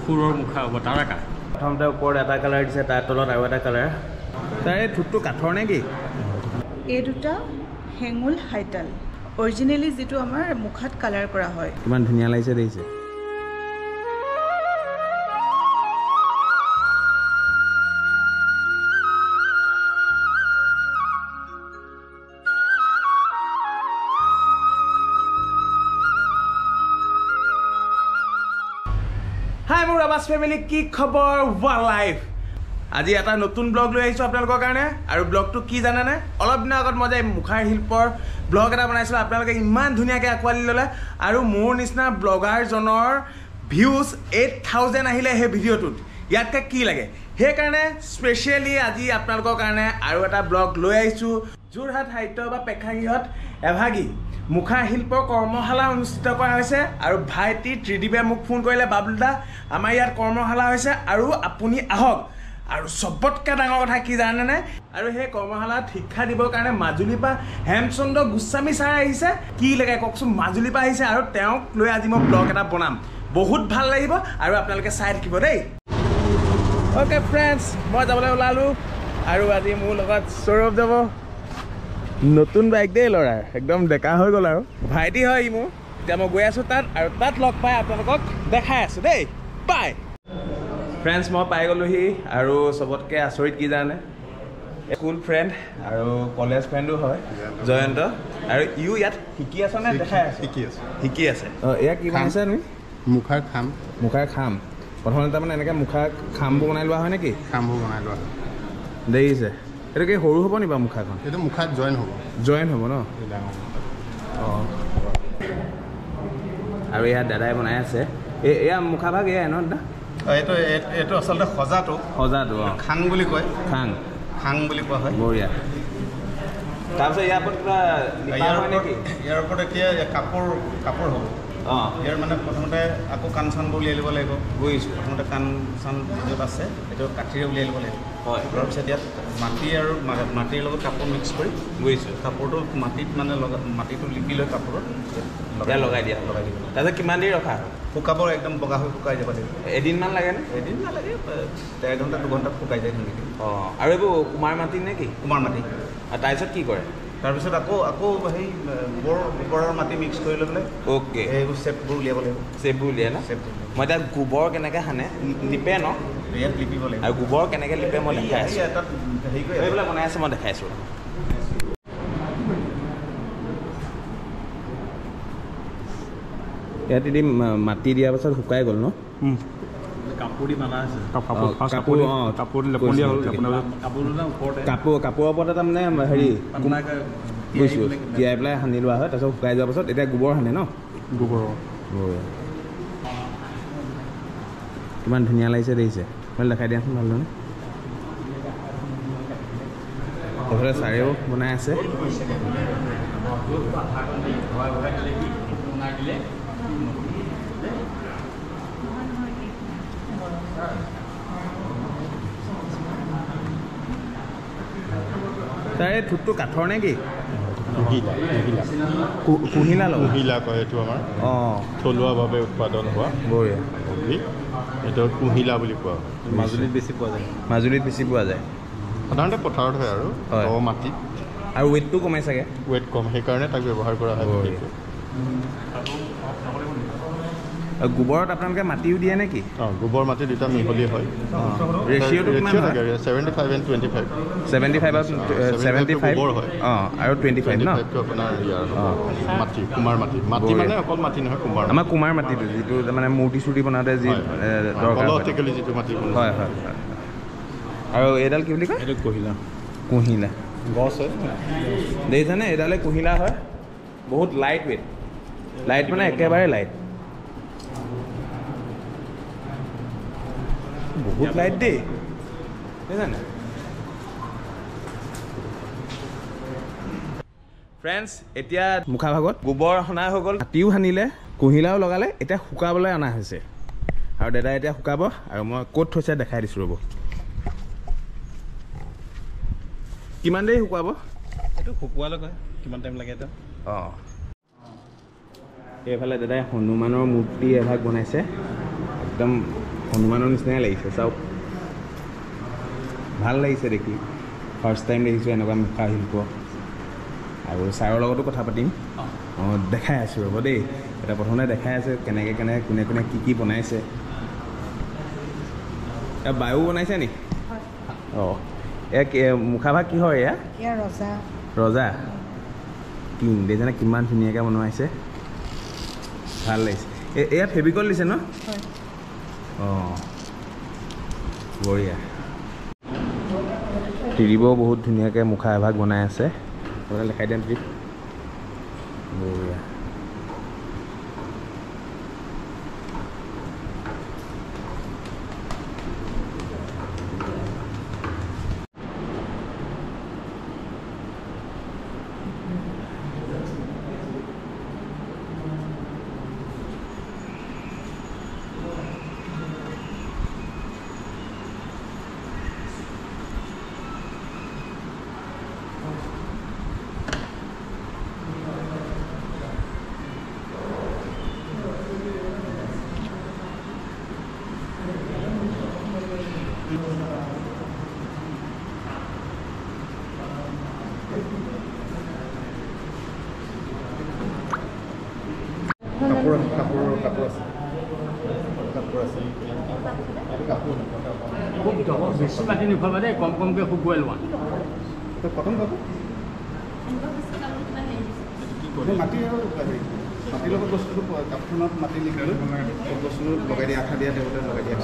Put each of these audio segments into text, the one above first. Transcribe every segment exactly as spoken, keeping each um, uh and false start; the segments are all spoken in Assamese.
অসুৰৰ মুখা অৱতাৰকা প্ৰথমতে ওপৰত এটা কালাৰ দিছে তাৰ তলত আৰু এটা কালাৰ তাৰে থুটটো কাঠৰ নে কি এই দুটা হেঙুল হাইতাল অৰিজিনেলি যেটো আমাৰ মুখাত কালাৰ কৰা হয় কিমান ধুনীয়া লাগিছে দেখিছে হাই মোৰ আবাস ফেমিলি কি খবৰ ওয়ান লাইফ আজি এটা নতুন ব্লগ লৈ আহিছো আপোনালোকৰ কাৰণে আৰু ব্লগটো কি জানে না অলপ দিনৰ আগত মই যে মুখাৰ শিল্পৰ ব্লগ এটা বনাইছিল আপোনালোকে ইমান ধুনীয়াকৈ আকোৱালি ল'লে আৰু মোৰ নিচিনা ব্লগাৰ জনৰ ভিউজ এইট থাউজেণ্ড আহিলে সেই ভিডিঅ'টোত ইয়াতকৈ কি লাগে সেইকাৰণে স্পেচিয়েলি আজি আপোনালোকৰ কাৰণে আৰু এটা ব্লগ লৈ আহিছোঁ যোৰহাট সাহিত্য বা প্ৰেক্ষাগৃহত এভাগী মুখা শিল্পৰ কৰ্মশালা অনুষ্ঠিত কৰা হৈছে আৰু ভাইটি ত্ৰিদীপে মোক ফোন কৰিলে বাবুলদা আমাৰ ইয়াত কৰ্মশালা হৈছে আৰু আপুনি আহক আৰু সবতকৈ ডাঙৰ কথা কি জানেনে আৰু সেই কৰ্মশালাত শিক্ষা দিবৰ কাৰণে মাজুলীৰ পৰা হেমচন্দ্ৰ গোস্বামী ছাৰ আহিছে কি লাগে কওকচোন মাজুলীৰ পৰা আহিছে আৰু তেওঁক লৈ আজি মই ব্লগ এটা বনাম বহুত ভাল লাগিব আৰু আপোনালোকে চাই থাকিব দেই অ'কে ফ্ৰেণ্ডছ মই যাবলৈ ওলালোঁ আৰু আজি মোৰ লগত সৌৰভ যাব নতুন বাইক দেই ল'ৰাৰ একদম ডেকা হৈ গ'ল আৰু ভাইটি হয় ই মোৰ এতিয়া মই গৈ আছোঁ তাত আৰু তাত লগ পাই আপোনালোকক দেখাই আছোঁ দেই বাই ফ্ৰেণ্ডছ মই পাই গ'লোহি আৰু চবতকৈ আচৰিত কি জানে স্কুল ফ্ৰেণ্ড আৰু কলেজ ফ্ৰেণ্ডো হয় জয়ন্ত আৰু ইও ইয়াত শিকি আছ নে দেখাই আছে শিকি আছে শিকি আছে অঁ এয়া কি বনাইছে তুমি মুখাৰ খাম মুখাৰ খাম প্ৰথমতে তাৰমানে এনেকৈ মুখাৰ খামবোৰ বনাই লোৱা হয় নেকি খামবোৰ বনাই লোৱা হয় দেখিছে এইটো কি সৰু হ'ব নি বাৰু মুখাখন এইটো মুখাত জইন হ'ব জইন হ'ব ন অঁ আৰু ইয়াত দাদাই বনাই আছে এই এয়া মুখা ভাগ এয়াই ন দাদা এইটো এইটো আচলতে সজাটো সজাটো অঁ খাং বুলি কয় খাং খাং বুলি কোৱা হয় বঢ়িয়া তাৰপিছত ইয়াৰ ওপৰত কিবা ইয়াৰ ওপৰত ইয়াৰ ওপৰত এতিয়া কাপোৰ কাপোৰ হ'ব অঁ ইয়াৰ মানে প্ৰথমতে আকৌ কাণ চানবোৰ উলিয়াই ল'ব লাগিব বুজিছোঁ প্ৰথমতে কাণ চান য'ত আছে সেইটো কাঠিৰে উলিয়াই ল'ব লাগিব হয় তাৰপিছত ইয়াত মাটি আৰু মাটিৰ লগত কাপোৰ মিক্স কৰি বুজিছোঁ কাপোৰটো মাটিত মানে লগত মাটিটো লিপি লৈ কাপোৰত লগাই লগাই দিয়া লগাই দিব তাৰপিছত কিমান দেৰি ৰখা শুকাব একদম বগা হৈ শুকাই যাব লাগিব এদিনমান লাগেনে এদিন নালাগে ডেৰ ঘণ্টা দুঘণ্টাত শুকাই যায় ধুনীয়াকৈ অঁ আৰু এইবোৰ কুমাৰ মাটি নে কি কুমাৰ মাটি আৰু তাৰপিছত কি কৰে তাৰপিছত আকৌ আকৌ সেই গোবৰ গোবৰৰ মাটি মিক্স কৰি লৈ পেলাই অ'কে এইবোৰ চেপবোৰ উলিয়াব লাগিব চেপবোৰ উলিয়াই ন চেপবোৰ মই এতিয়া গোবৰ কেনেকৈ সানে লিপে ন ইয়াত লিপিব লাগিব আৰু গোবৰ কেনেকৈ লিপে মই দেখাই আছোঁ তাত হেৰি কৰি এইবিলাক বনাই আছে মই দেখাইছোঁ ইয়াত এদিন মাটি দিয়াৰ পাছত শুকাই গ'ল ন কাপোৰ দি বনা আছে কাপোৰ অঁ কাপোৰ লেপলীয়া হ'ল আপোনাৰ কাপোৰটো ওপৰতে কাপোৰ কাপোৰৰ ওপৰতে তাৰমানে হেৰি বুজিছোঁ তিয়াই পেলাই সানি লোৱা হয় তাৰপিছত শুকাই যোৱাৰ পাছত এতিয়া গোবৰ সানে ন গোবৰ কিমান ধুনীয়া লাগিছে দেখিছে মই দেখাই দিয়াচোন ভালদৰে এইফালে চাৰেও বনাই আছে তাৰে থুটটো কাঠৰ নে কি কুহিলা কুহিলা লগ কুহিলা কয় এইটো আমাৰ অঁ থলুৱাভাৱে উৎপাদন হোৱা বঢ়িয়া এইটো কুহিলা বুলি কোৱা হয় মাজুলীত বেছি পোৱা যায় মাজুলীত বেছি পোৱা যায় সাধাৰণতে পথাৰত হয় আৰু দ মাটিত আৰু ৱেটটো কমাই চাগে ৱেট কম সেইকাৰণে তাক ব্যৱহাৰ কৰা হয় আৰু গোবৰত আপোনালোকে মাটিও দিয়ে নেকি অঁ গোবৰ মাটি দুটা মিহলি হয় ৰেচিঅ'টো কিমান থাকে seventy five and twenty five seventy five seventy five গোবৰ হয় অঁ আৰু টুৱেণ্টি ফাইভ ন আপোনাৰ ইয়াৰ মাটি কুমাৰ মাটি মাটি মানে অকল মাটি নহয় কুমাৰ আমাৰ কুমাৰ মাটিটো যিটো মানে মূৰ্তি চূৰ্তি বনাওঁতে যি দৰকাৰ যিটো মাটি হয় হয় হয় আৰু এইডাল কি বুলি কয় এইটো কহিলা কুহিলা গছ হয় দেখিছানে এইডালে কুহিলা হয় বহুত লাইট ৱেইট লাইট মানে একেবাৰে লাইট বহুত লাইট দেই দেখিছানে ফ্ৰেণ্ডছ এতিয়া মুখা ভাগত গোবৰ সনা হৈ গ'ল মাটিও সানিলে কুহিলাও লগালে এতিয়া শুকাবলৈ অনা হৈছে আৰু দাদাই এতিয়া শুকাব আৰু মই ক'ত থৈছে দেখাই দিছোঁ ৰ'ব কিমান দেৰি শুকুৱাব এইটো শুকুৱালৈকে কিমান টাইম লাগে এতিয়া অঁ এইফালে দাদাই হনুমানৰ মূৰ্তি এভাগ বনাইছে একদম হনুমানৰ নিচিনাই লাগিছে চাওক ভাল লাগিছে দেখি ফাৰ্ষ্ট টাইম দেখিছোঁ এনেকুৱা মুখা শিল্প আৰু ছাৰৰ লগতো কথা পাতিম অঁ দেখাই আছোঁ ৰ'ব দেই এটা প্ৰথমতে দেখাই আছে কেনেকৈ কেনেকৈ কোনে কোনে কি কি বনাইছে এয়া বায়ু বনাইছে নি অঁ এয়া মুখা ভাগ কিহৰ এয়া ৰজা ৰজা কিং দেখিছেনে কিমান ধুনীয়াকৈ বনোৱাইছে ভাল লাগিছে এয়া ফেভিকল দিছে ন অঁ বঢ়িয়া ত্ৰিদিবেও বহুত ধুনীয়াকৈ মুখা এভাগ বনাই আছে আপোনাক দেখাই দিম ত্ৰিপ বঢ়িয়া কাপোৰ কাপোৰ কাপোৰ আছে কাপোৰ আছে কাপোৰ খুব বেছি মাটি নুখুৱাবা দেই কম কমকৈ শুকুৱাই লোৱা কটন কাপোৰ মাটি আৰু মাটিৰ লগত বস্তুটো কাপোৰত মাটি লিখিলোঁ বস্তুটো লগাই দিয়া আঠা দিয়া দেউতাই লগাই দিয়া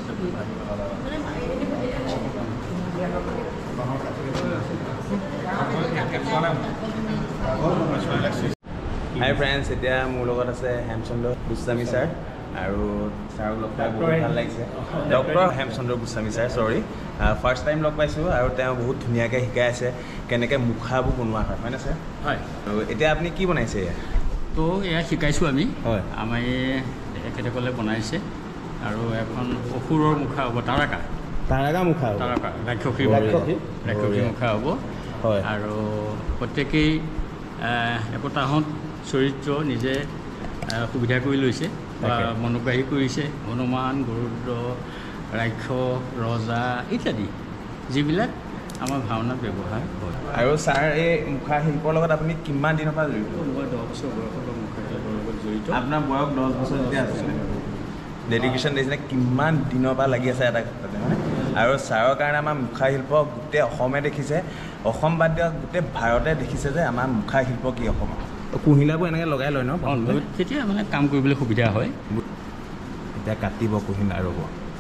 হাই ফ্ৰেণ্ডছ এতিয়া মোৰ লগত আছে হেমচন্দ্ৰ গোস্বামী ছাৰ আৰু ছাৰক লগ পাই বহুত ভাল লাগিছে doctor Hemchandra Goswami sir sorry first time লগ পাইছোঁ আৰু তেওঁ বহুত ধুনীয়াকৈ শিকাই আছে কেনেকৈ মুখাবোৰ বনোৱা হয় হয়নে ছাৰ হয় আৰু এতিয়া আপুনি কি বনাইছে এয়া তো এয়া শিকাইছোঁ আমি হয় আমাৰ এই তেখেতসকলে বনাইছে আৰু এখন অসুৰৰ মুখা হ'ব তাৰকা তাৰকা মুখা তাৰকা ৰাক্ষসী ৰাক্ষসী মুখা হ'ব হয় আৰু প্ৰত্যেকেই একোটাহঁত চৰিত্ৰ নিজে সুবিধা কৰি লৈছে বা মনোগ্ৰাহী কৰিছে হনুমান গৰুদ্ৰ ৰাক্ষস ৰজা ইত্যাদি যিবিলাক আমাৰ ভাওনাত ব্যৱহাৰ হয় আৰু ছাৰ এই মুখা শিল্পৰ লগত আপুনি কিমান দিনৰ পৰা জড়িত মই দহ বছৰ বয়সৰ পৰা মুখা শিল্পৰ লগত জড়িত আপোনাৰ বয়স দহ বছৰ যেতিয়া আছিলে ডেডিকেশ্যন দিছিলে কিমান দিনৰ পৰা লাগি আছে এটা ক্ষেত্ৰতে মানে আৰু ছাৰৰ কাৰণে আমাৰ মুখা শিল্প গোটেই অসমে দেখিছে অসম বাদ দিয়া গোটেই ভাৰতে দেখিছে যে আমাৰ মুখা শিল্প কি অসমত কুহিলাবোৰ এনেকৈ লগাই লয় ন তেতিয়া মানে কাম কৰিবলৈ সুবিধা হয় এতিয়া কাটিব কুহিলা ৰ'ব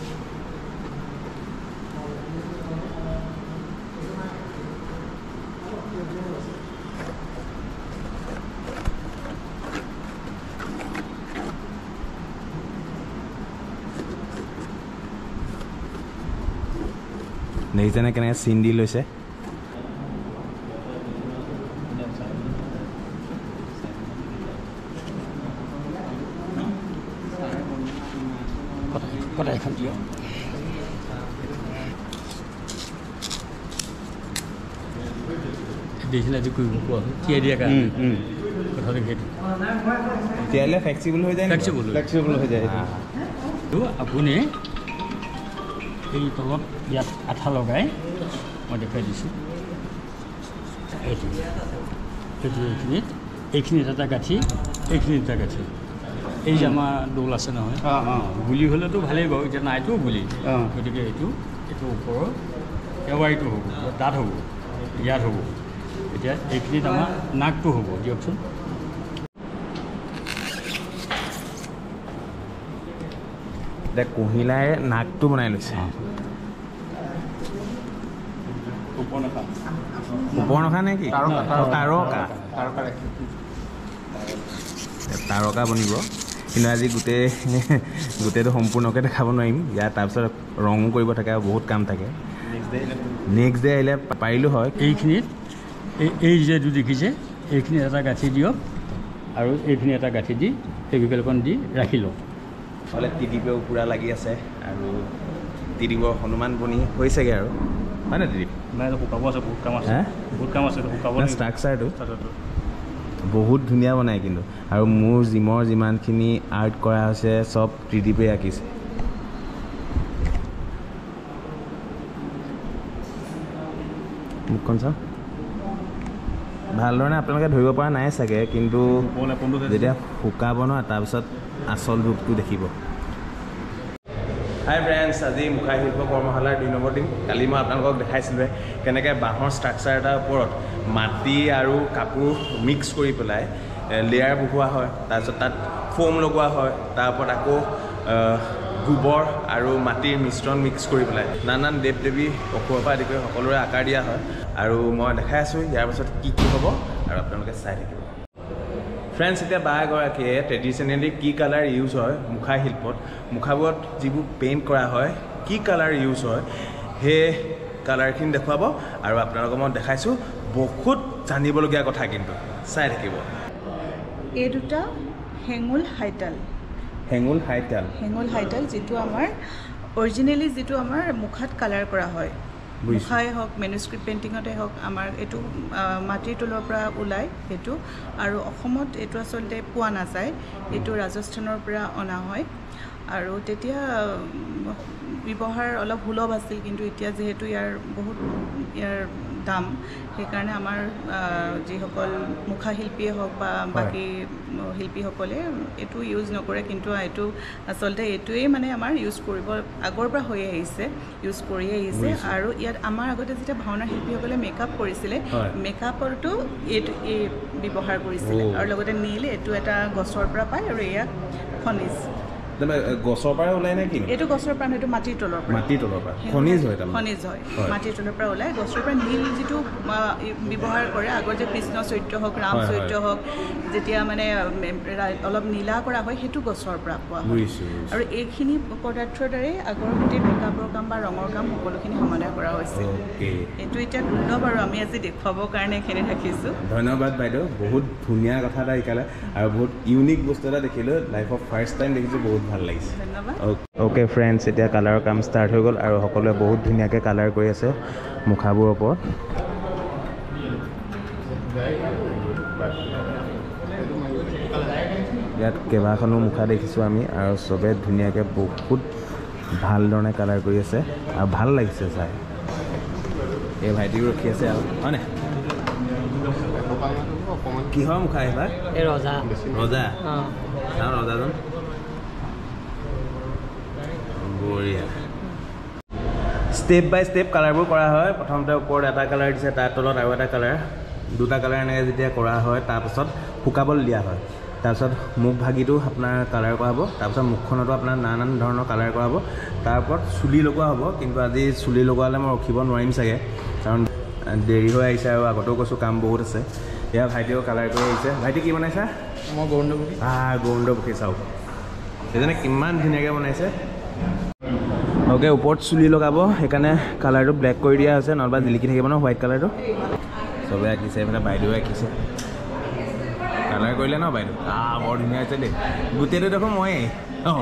দেখিছেনে কেনেকৈ চিন দি লৈছে কটা এখন দিয়ক দেখিলে আজি কৰিব পোৱা হয় তিয়াই দিয়াৰ কাৰণে কথাটো সেইটো তিয়াইলে ফ্লেক্সিবল হৈ যায় ফ্লেক্সিবল ফ্লেক্সিবল হৈ যায় আপুনি এই তলত ইয়াত আঠা লগাই মই দেখুৱাই দিছোঁ এইটো সেইটো এইখিনিত এইখিনিত এটা গাঁঠি এইখিনিত এটা গাঁঠি এই যে আমাৰ দৌল আছে নহয় অঁ অঁ গুলি হ'লেতো ভালেই বাৰু এতিয়া নাইতো গুলি গতিকে এইটো এইটো ওপৰৰ এৱাৰিটো হ'ব দাঁত হ'ব ইয়াত হ'ব এতিয়া এইখিনিত আমাৰ নাকটো হ'ব দিয়কচোন এতিয়া কুহিলাই নাকটো বনাই লৈছে ওপৰনখা নে কি তাৰকা তাৰকা বনিব কিন্তু আজি গোটেই গোটেইটো সম্পূৰ্ণকৈ দেখাব নোৱাৰিম ইয়াত তাৰপিছত ৰঙো কৰিব থাকে আৰু বহুত কাম থাকে নেক্সট ডে আহিলে পাৰিলোঁ হয় এইখিনিত এই এই যেটো দেখিছে এইখিনিত এটা গাঁঠি দিয়ক আৰু এইখিনি এটা গাঁঠি দি ফেভিকলখন দি ৰাখি লওক হ'লে ত্ৰিদিবেও পূৰা লাগি আছে আৰু ত্ৰিদিবৰ হনুমান বনি হৈছেগৈ আৰু হয় নে ত্ৰিদিব নাই শুকাব আছে বহুত কাম আছে হে বহুত কাম আছে শুকাব ষ্ট্ৰাকচাৰটো বহুত ধুনীয়া বনায় কিন্তু আৰু মোৰ জিমৰ যিমানখিনি আৰ্ট কৰা হৈছে চব ত্ৰিদিবে আঁকিছে মুখখন চাওক ভালধৰণে আপোনালোকে ধৰিব পৰা নাই চাগে কিন্তু যেতিয়া শুকাব নহয় তাৰপিছত আচল ৰূপটো দেখিব হাই ফ্ৰেণ্ডছ আজি মুখা শিল্প কৰ্মশালাৰ দুই নম্বৰ দিন কালি মই আপোনালোকক দেখাইছিলোঁ কেনেকৈ বাঁহৰ ষ্ট্ৰাকচাৰ এটাৰ ওপৰত মাটি আৰু কাপোৰ মিক্স কৰি পেলাই লেয়াৰ বহুৱা হয় তাৰপিছত তাত ফোম লগোৱা হয় তাৰ ওপৰত আকৌ গোবৰ আৰু মাটিৰ মিশ্ৰণ মিক্স কৰি পেলাই নানান দেৱ দেৱী অসুৰৰ পৰা আদি কৰি সকলোৰে আকাৰ দিয়া হয় আৰু মই দেখাই আছোঁ ইয়াৰ পাছত কি কি হ'ব আৰু আপোনালোকে চাই থাকিব ফ্ৰেণ্ডছ এতিয়া বা এগৰাকীয়ে ট্ৰেডিশ্যনেলি কি কালাৰ ইউজ হয় মুখা শিল্পত মুখাবোৰত যিবোৰ পেইণ্ট কৰা হয় কি কালাৰ ইউজ হয় সেই কালাৰখিনি দেখুৱাব আৰু আপোনালোকক মই দেখাইছোঁ বহুত জানিবলগীয়া কথা কিন্তু চাই থাকিব এই দুটা হেঙুল হাইতাল হেঙুল হাইতাল হেঙুল হাইতাল যিটো আমাৰ অৰিজিনেলি যিটো আমাৰ মুখাত কালাৰ কৰা হয় মুখাই হওক মেনুস্ক্ৰিপ্ট পেইণ্টিঙতে হওক আমাৰ এইটো মাটিৰ তলৰ পৰা ওলায় সেইটো আৰু অসমত এইটো আচলতে পোৱা নাযায় এইটো ৰাজস্থানৰ পৰা অনা হয় আৰু তেতিয়া ব্যৱহাৰ অলপ সুলভ আছিল কিন্তু এতিয়া যিহেতু ইয়াৰ বহুত ইয়াৰ দাম সেইকাৰণে আমাৰ যিসকল মুখা শিল্পীয়ে হওক বা বাকী শিল্পীসকলে এইটো ইউজ নকৰে কিন্তু এইটো আচলতে এইটোৱেই মানে আমাৰ ইউজ কৰিব আগৰ পৰা হৈ আহিছে ইউজ কৰি আহিছে আৰু ইয়াত আমাৰ আগতে যেতিয়া ভাওনা শিল্পীসকলে মেকআপ কৰিছিলে মেকআপৰটো এইটো এই ব্যৱহাৰ কৰিছিলে আৰু লগতে নীল এইটো এটা গছৰ পৰা পায় আৰু এয়া খনিজ গছৰ পৰা ওলাই নে কি এইটো গছৰ পৰা এইটো মাটিৰ তলৰ পৰা মাটিৰ তলৰ পৰা খনিজ হয় খনিজ হয় মাটিৰ তলৰ পৰা ওলাই গছৰ পৰা নীল যিটো ব্যৱহাৰ কৰে আগৰ যে কৃষ্ণ চৰিত্ৰ হওক ৰাম চৰিত্ৰ হওক যেতিয়া মানে অলপ নীলা কৰা হয় সেইটো গছৰ পৰা পোৱা হয় আৰু এইখিনি পদাৰ্থৰ দ্বাৰাই আগৰ গোটেই মেকআপৰ কাম বা ৰঙৰ কাম সকলোখিনি সমাধান কৰা হৈছে এইটো এতিয়া দুৰ্লভ আৰু আমি আজি দেখুৱাবৰ কাৰণে এইখিনি ৰাখিছোঁ ধন্যবাদ বাইদেউ বহুত ধুনীয়া কথা এটা শিকালে আৰু বহুত ইউনিক বস্তু এটা দেখিলোঁ লাইফত ফাৰ্ষ্ট টাইম দেখিছোঁ বহুত ভাল লাগিছে অ'কে ফ্ৰেণ্ডছ এতিয়া কালাৰৰ কাম ষ্টাৰ্ট হৈ গ'ল আৰু সকলোৱে বহুত ধুনীয়াকৈ কালাৰ কৰি আছে মুখাবোৰৰ ওপৰত ইয়াত কেইবাখনো মুখা দেখিছোঁ আমি আৰু চবে ধুনীয়াকৈ বহুত ভাল ধৰণে কালাৰ কৰি আছে আৰু ভাল লাগিছে চাই এই ভাইটিও ৰখি আছে আৰু হয়নে কিহৰ মুখা এইবাৰ এই ৰজা ৰজা চাওঁ ৰজাজন বঢ়িয়া ষ্টেপ বাই ষ্টেপ কালাৰবোৰ কৰা হয় প্ৰথমতে ওপৰত এটা কালাৰ দিছে তাৰ তলত আৰু এটা কালাৰ দুটা কালাৰ এনেকৈ যেতিয়া কৰা হয় তাৰপাছত শুকাবলৈ দিয়া হয় তাৰপিছত মুখ ভাগিটো আপোনাৰ কালাৰ কৰা হ'ব তাৰপিছত মুখখনতো আপোনাৰ নানান ধৰণৰ কালাৰ কৰা হ'ব তাৰ ওপৰত চুলি লগোৱা হ'ব কিন্তু আজি চুলি লগোৱালে মই ৰখিব নোৱাৰিম চাগে কাৰণ দেৰি হৈ আহিছে আৰু আগতেও কৈছোঁ কাম বহুত আছে এয়া ভাইটিও কালাৰ কৰি আহিছে ভাইটি কি বনাইছা মই গৌৰণ্ডপুখী আহ গৌৰণ্ডপুখী চাওক সেইজনে কিমান ধুনীয়াকৈ বনাইছে অ'কে ওপৰত চুলি লগাব সেইকাৰণে কালাৰটো ব্লেক কৰি দিয়া হৈছে নহ'বা জিলিকি থাকিব ন হোৱাইট কালাৰটো চবে আঁকিছে এইফালে বাইদেউ আঁকিছে কালাৰ কৰিলে ন বাইদেউ আহ বৰ ধুনীয়া হৈছে দেই গোটেইটো দেখোন ময়ে অঁ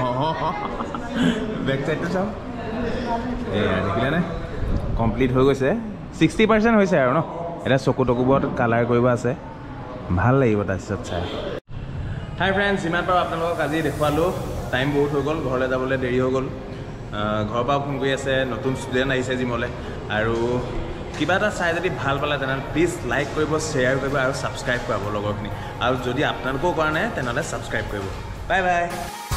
বেক চাইডটো চাওঁ এয়া দেখিলেনে কমপ্লিট হৈ গৈছে ছিক্সটি পাৰ্চেণ্ট হৈছে আৰু ন এতিয়া চকু টকুবোৰত কালাৰ কৰিব আছে ভাল লাগিব তাৰপিছত চাই হাই ফ্ৰেণ্ডছ যিমান পাৰোঁ আপোনালোকক আজি দেখুৱালোঁ টাইম বহুত হৈ গ'ল ঘৰলৈ যাবলৈ দেৰি হৈ গ'ল ঘৰৰ পৰা ফোন কৰি আছে নতুন ষ্টুডেণ্ট আহিছে জিমলৈ আৰু কিবা এটা চাই যদি ভাল পালে তেনেহ'লে প্লিজ লাইক কৰিব শ্বেয়াৰ কৰিব আৰু ছাবস্ক্ৰাইব কৰিব লগৰখিনি আৰু যদি আপোনালোকেও কৰা নাই তেনেহ'লে ছাবস্ক্ৰাইব কৰিব বাই বাই